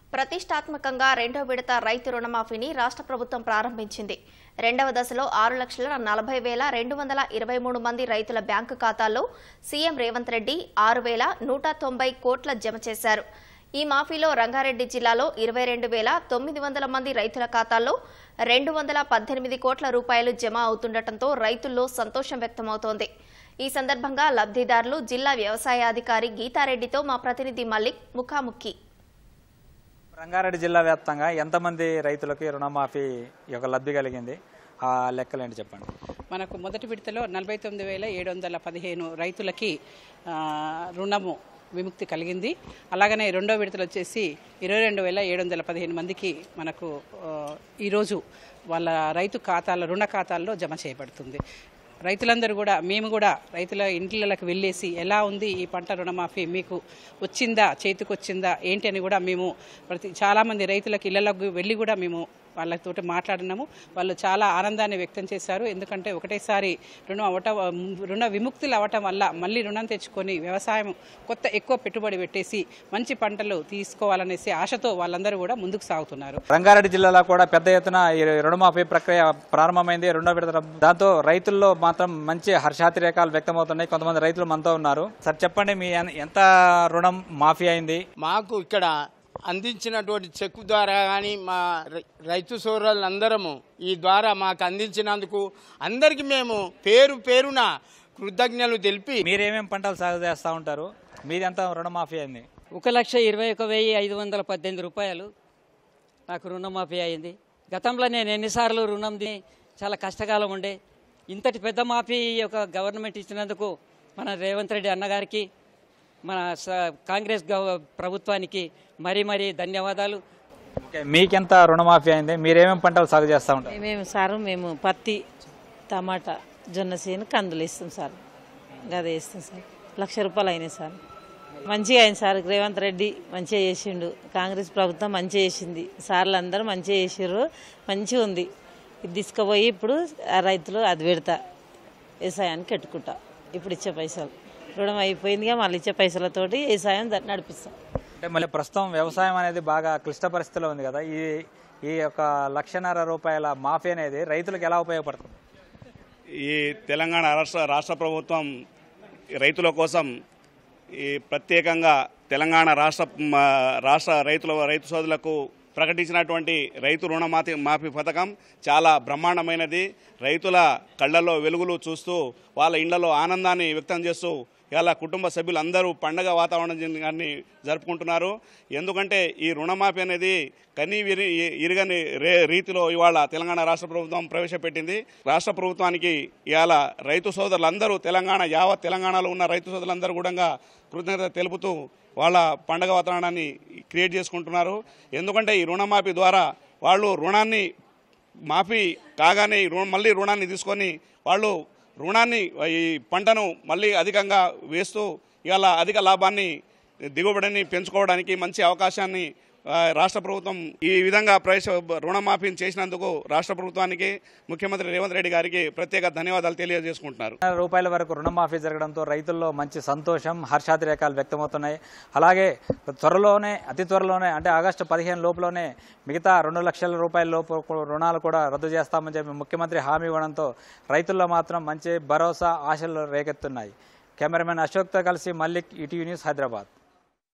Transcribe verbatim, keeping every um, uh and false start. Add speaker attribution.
Speaker 1: ప్రతిష్టాత్మకంగా రెండో విడత రైతు రుణమాఫీని రాష్ట్ర ప్రభుత్వం ప్రారంభించింది. రెండవ దశలో ఆరు లక్షల నలభై వేల రెండు వందల ఇరవై మూడు మంది రైతుల బ్యాంకు ఖాతాల్లో సీఎం రేవంత్ రెడ్డి ఆరు వేల నూట తొంభై కోట్ల జమ చేశారు. ఈ మాఫీలో రంగారెడ్డి జిల్లాలో ఇరవై రెండు వేల తొమ్మిది వందల మంది రైతుల ఖాతాల్లో రెండు వందల పద్దెనిమిది కోట్ల రూపాయలు జమ అవుతుండటంతో రైతుల్లో సంతోషం వ్యక్తమవుతోంది. ఈ సందర్భంగా లబ్ధిదారులు జిల్లా వ్యవసాయాధికారి గీతారెడ్డితో మా ప్రతినిధి మల్లిక్ ముఖాముఖి.
Speaker 2: రంగారెడ్డి జిల్లా వ్యాప్తంగా ఎంతమంది రైతులకి రుణమాఫీ యొక్క లబ్ధి కలిగింది, ఆ లెక్కలేంటి చెప్పండి.
Speaker 3: మనకు మొదటి విడతలో నలభై తొమ్మిది వేల ఏడు వందల పదిహేను రైతులకి రుణము విముక్తి కలిగింది. అలాగనే రెండో విడతలు వచ్చేసి ఇరవై రెండు వేల ఏడు వందల పదిహేను మందికి మనకు ఈరోజు వాళ్ళ రైతు ఖాతాల రుణ ఖాతాల్లో జమ చేయబడుతుంది. రైతులందరూ కూడా మేము కూడా రైతుల ఇంట్లకి వెళ్ళేసి ఎలా ఉంది ఈ పంట రుణమాఫీ, మీకు వచ్చిందా, చేతికి వచ్చిందా ఏంటి అని కూడా మేము ప్రతి చాలామంది రైతులకు ఇళ్లలోకి వెళ్ళి కూడా మేము వాళ్ళతో మాట్లాడినాము. వాళ్ళు చాలా ఆనందాన్ని వ్యక్తం చేశారు. ఎందుకంటే ఒకటేసారి రుణం అవటం రుణ విముక్తులు అవ్వటం వల్ల మళ్ళీ రుణం తెచ్చుకొని వ్యవసాయం కొత్త ఎక్కువ పెట్టుబడి పెట్టేసి మంచి పంటలు తీసుకోవాలనేసి ఆశతో వాళ్ళందరూ కూడా ముందుకు సాగుతున్నారు.
Speaker 2: రంగారెడ్డి జిల్లాలో కూడా పెద్ద ఎత్తున ఈ రుణమాఫీ ప్రక్రియ ప్రారంభమైంది. రెండో విడత దాంతో రైతుల్లో మాత్రం మంచి హర్షాతిరేకాలు వ్యక్తమవుతున్నాయి. కొంతమంది రైతులు మనతో ఉన్నారు. సార్ చెప్పండి, మీ ఎంత రుణం మాఫీ అయింది?
Speaker 4: మాకు ఇక్కడ అందించినటువంటి చెక్కు ద్వారా కానీ మా రైతు సోదరులందరము ఈ ద్వారా మాకు అందించినందుకు అందరికీ మేము పేరు పేరున కృతజ్ఞతలు తెలిపి.
Speaker 2: మీరేమేమి పంటలు సాగు చేస్తూ ఉంటారు? మీది ఎంత రుణమాఫీ అయింది?
Speaker 5: ఒక లక్ష ఇరవై ఒక వెయ్యి ఐదు వందల పద్దెనిమిది రూపాయలు నాకు రుణమాఫీ అయింది. గతంలో నేను ఎన్నిసార్లు రుణం చాలా కష్టకాలం ఉండే, ఇంతటి పెద్ద మాఫీ ఒక గవర్నమెంట్ ఇచ్చినందుకు మన రేవంత్ రెడ్డి అన్నగారికి, మన కాంగ్రెస్ ప్రభుత్వానికి మరీ మరీ ధన్యవాదాలు.
Speaker 2: మీకెంత రుణమాఫీ అయింది? మీరేమేమి పంటలు సాగు చేస్తూ ఉంటారు?
Speaker 6: మేము సార్ మేము పత్తి, టమాటా, జొన్న చేను, కందులు ఇస్తాం సార్. గదే ఇస్తాం సార్. లక్ష రూపాయలు అయినాయి సార్. మంచిగా అయింది సార్. రేవంత్ రెడ్డి మంచిగా చేసిండు, కాంగ్రెస్ ప్రభుత్వం మంచిగా చేసింది, సార్లు అందరూ మంచిగా చేసిర్రు. మంచిగా ఉంది. ఇది తీసుకుపోయి ఇప్పుడు ఆ రైతులు అది పెడతా వ్యవసాయానికి పెట్టుకుంటా. ఇప్పుడు ఇచ్చే పైసలు రుణం అయిపోయిందిగా, మళ్ళీ ఇచ్చే పైసలతోటి వ్యవసాయం నడిపిస్తాం.
Speaker 2: అంటే మళ్ళీ ప్రస్తుతం వ్యవసాయం అనేది బాగా క్లిష్ట పరిస్థితిలో ఉంది కదా, ఈ ఈ యొక్క లక్షన్నర రూపాయల మాఫీ అనేది రైతులకు ఎలా ఉపయోగపడుతుంది?
Speaker 7: ఈ తెలంగాణ రాష్ట్ర రాష్ట్ర ప్రభుత్వం రైతుల కోసం ఈ ప్రత్యేకంగా తెలంగాణ రాష్ట్ర రాష్ట్ర రైతుల రైతు సోదరులకు ప్రకటించినటువంటి రైతు రుణమాఫీ మాఫీ పథకం చాలా బ్రహ్మాండమైనది. రైతుల కళ్ళల్లో వెలుగులు చూస్తూ వాళ్ళ ఇళ్లలో ఆనందాన్ని వ్యక్తం చేస్తూ ఇలా కుటుంబ సభ్యులు అందరూ పండగ వాతావరణాన్ని జరుపుకుంటున్నారు. ఎందుకంటే ఈ రుణమాఫీ అనేది కనీ విరి ఇరగని రే రీతిలో ఇవాళ తెలంగాణ రాష్ట్ర ప్రభుత్వం ప్రవేశపెట్టింది. రాష్ట్ర ప్రభుత్వానికి ఇవాళ రైతు సోదరులందరూ తెలంగాణ యావత్ తెలంగాణలో ఉన్న రైతు సోదరులందరూ కూడా కృతజ్ఞత తెలుపుతూ వాళ్ళ పండగ వాతావరణాన్ని క్రియేట్ చేసుకుంటున్నారు. ఎందుకంటే ఈ రుణమాఫీ ద్వారా వాళ్ళు రుణాన్ని మాఫీ కాగానే మళ్ళీ రుణాన్ని తీసుకొని వాళ్ళు రుణాన్ని ఈ పంటను మళ్ళీ అధికంగా వేస్తూ ఇవాళ అధిక లాభాన్ని దిగుబడిని పెంచుకోవడానికి మంచి అవకాశాన్ని రాష్ట్ర ప్రభుత్వం ఈ విధంగా ప్రవేశ రుణమాఫీని చేసినందుకు రాష్ట్ర ప్రభుత్వానికి, ముఖ్యమంత్రి రేవంత్ రెడ్డి గారికి ప్రత్యేక ధన్యవాదాలు తెలియజేసుకుంటున్నారు.
Speaker 2: రూపాయల వరకు రుణమాఫీ జరగడంతో రైతుల్లో మంచి సంతోషం, హర్షాతిరేకాలు వ్యక్తమవుతున్నాయి. అలాగే త్వరలోనే అతి త్వరలోనే అంటే ఆగస్టు పదిహేను లోపులోనే మిగతా రెండు లక్షల రూపాయల లోపు రుణాలు కూడా రద్దు చేస్తామని చెప్పి ముఖ్యమంత్రి హామీ ఇవ్వడంతో రైతుల్లో మాత్రం మంచి భరోసా, ఆశలు రేకెత్తున్నాయి. కెమెరామెన్ అశోక్తో కలిసి మల్లిక్, ఈటీవీ న్యూస్, హైదరాబాద్.